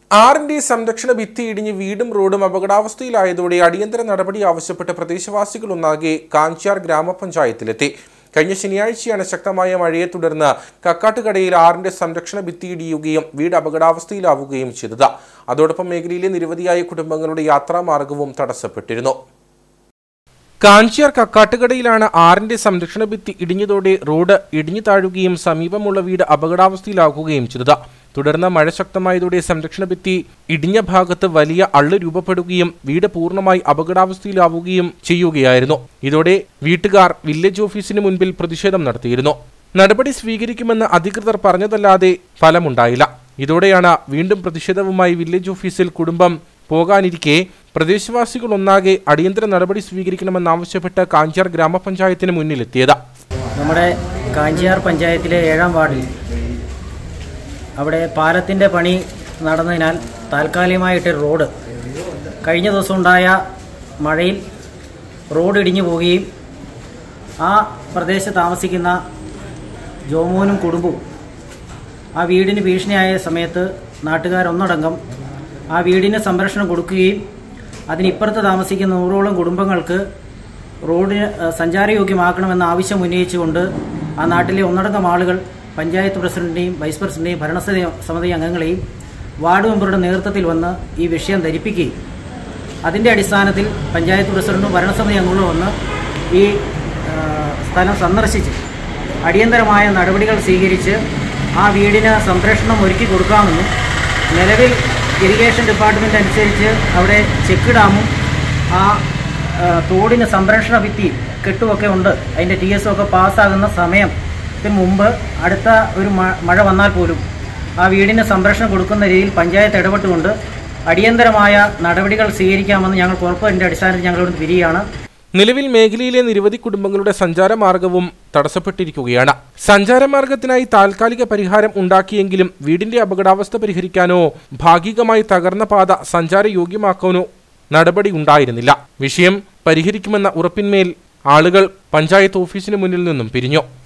ആറിന്റെ സംരക്ഷണ ഭിത്തി ഇടിഞ്ഞ് വീടും റോഡും അപകടാവസ്ഥയിലായതോടെ അടിയന്തര നടപടി ആവശ്യപ്പെട്ട് പ്രദേശവാസികൾ ഒന്നാകെ കാഞ്ചിയാർ ഗ്രാമപഞ്ചായത്തിലെത്തി. കഴിഞ്ഞ ശനിയാഴ്ചയാണ് ശക്തമായ മഴയെ തുടർന്ന് കക്കാട്ടുകടയിൽ ആറിന്റെ സംരക്ഷണ ഭിത്തി ഇടിയുകയും വീട് അപകടാവസ്ഥയിലാവുകയും ചെയ്തത്. അതോടൊപ്പം മേഖലയിലെ നിരവധിയായ കുടുംബങ്ങളുടെ യാത്രാമാർഗവും തടസ്സപ്പെട്ടിരുന്നു. കാഞ്ചിയാർ കക്കാട്ടുകടയിലാണ് ആറിന്റെ സംരക്ഷണ ഭിത്തി ഇടിഞ്ഞതോടെ റോഡ് ഇടിഞ്ഞു താഴുകയും സമീപമുള്ള വീട് അപകടാവസ്ഥയിലാക്കുകയും ചെയ്തത്. തുടർന്ന് മഴ ശക്തമായതോടെ സംരക്ഷണ ഭിത്തി ഇടിഞ്ഞ ഭാഗത്ത് വലിയ അള്ള് രൂപപ്പെടുകയും വീട് പൂർണ്ണമായി അപകടാവസ്ഥയിലാവുകയും ചെയ്യുകയായിരുന്നു. ഇതോടെ വീട്ടുകാർ വില്ലേജ് ഓഫീസിന് മുൻപിൽ പ്രതിഷേധം നടത്തിയിരുന്നു. നടപടി സ്വീകരിക്കുമെന്ന് അധികൃതർ പറഞ്ഞതല്ലാതെ ഫലമുണ്ടായില്ല. ഇതോടെയാണ് വീണ്ടും പ്രതിഷേധവുമായി വില്ലേജ് ഓഫീസിൽ കുടുംബം പോകാനിരിക്കെ പ്രദേശവാസികൾ ഒന്നാകെ അടിയന്തര നടപടി സ്വീകരിക്കണമെന്നാവശ്യപ്പെട്ട് കാഞ്ചിയാർ ഗ്രാമപഞ്ചായത്തിന് മുന്നിലെത്തിയത്. നമ്മുടെ കാഞ്ചിയാർ പഞ്ചായത്തിലെ 7-ാം വാർഡിൽ അവിടെ പാലത്തിൻ്റെ പണി നടന്നതിനാൽ താൽക്കാലികമായിട്ട് റോഡ് കഴിഞ്ഞ ദിവസം ഉണ്ടായ മഴയിൽ റോഡ് ഇടിഞ്ഞു പോവുകയും ആ പ്രദേശത്ത് താമസിക്കുന്ന ജോമോനും കുടുംബവും ആ വീടിന് ഭീഷണിയായ സമയത്ത് നാട്ടുകാരൊന്നടങ്കം ആ വീടിന് സംരക്ഷണം കൊടുക്കുകയും അതിനിപ്പുറത്ത് താമസിക്കുന്ന 100ഓളം കുടുംബങ്ങൾക്ക് റോഡിന് സഞ്ചാരയോഗ്യമാക്കണമെന്ന ആവശ്യം ഉന്നയിച്ചുകൊണ്ട് ആ നാട്ടിലെ ഒന്നടങ്കം ആളുകൾ പഞ്ചായത്ത് പ്രസിഡന്റിനെയും വൈസ് പ്രസിഡന്റിനെയും ഭരണസമിതി അംഗങ്ങളെയും വാർഡ് മെമ്പറുടെ നേതൃത്വത്തിൽ വന്ന് ഈ വിഷയം ധരിപ്പിക്കുകയും അതിൻ്റെ അടിസ്ഥാനത്തിൽ പഞ്ചായത്ത് പ്രസിഡന്റും ഭരണസമിതി അംഗങ്ങളും വന്ന് ഈ സ്ഥലം സന്ദർശിച്ച് അടിയന്തരമായ നടപടികൾ സ്വീകരിച്ച് ആ വീടിന് സംരക്ഷണം ഒരുക്കി കൊടുക്കാമെന്നും നിലവിൽ ഇറിഗേഷൻ ഡിപ്പാർട്ട്മെൻറ്റ് അനുസരിച്ച് അവിടെ ചെക്ക് ഡാമും ആ തോടിന് സംരക്ഷണ ഭിത്തി കെട്ടുമൊക്കെ ഉണ്ട്. അതിൻ്റെ TSO ഒക്കെ പാസ്സാകുന്ന സമയത്തിന് മുമ്പ് അടുത്ത ഒരു മഴ വന്നാൽ പോലും ആ വീടിന് സംരക്ഷണം കൊടുക്കുന്ന രീതിയിൽ പഞ്ചായത്ത് ഇടപെട്ടുകൊണ്ട് അടിയന്തരമായ നടപടികൾ സ്വീകരിക്കാമെന്ന് ഞങ്ങൾക്ക് ഉറപ്പതിൻ്റെ അടിസ്ഥാനത്തിൽ ഞങ്ങളിവിടെ പിരിയുകയാണ്. നിലവിൽ മേഖലയിലെ നിരവധി കുടുംബങ്ങളുടെ സഞ്ചാരമാർഗവും തടസ്സപ്പെട്ടിരിക്കുകയാണ്. സഞ്ചാരമാർഗത്തിനായി താൽക്കാലിക പരിഹാരം ഉണ്ടാക്കിയെങ്കിലും വീടിന്റെ അപകടാവസ്ഥ പരിഹരിക്കാനോ ഭാഗികമായി തകർന്ന പാത സഞ്ചാരയോഗ്യമാക്കാനോ നടപടി ഉണ്ടായിരുന്നില്ല. വിഷയം പരിഹരിക്കുമെന്ന ഉറപ്പിന്മേൽ ആളുകൾ പഞ്ചായത്ത് ഓഫീസിന് മുന്നിൽ നിന്നും പിരിഞ്ഞു.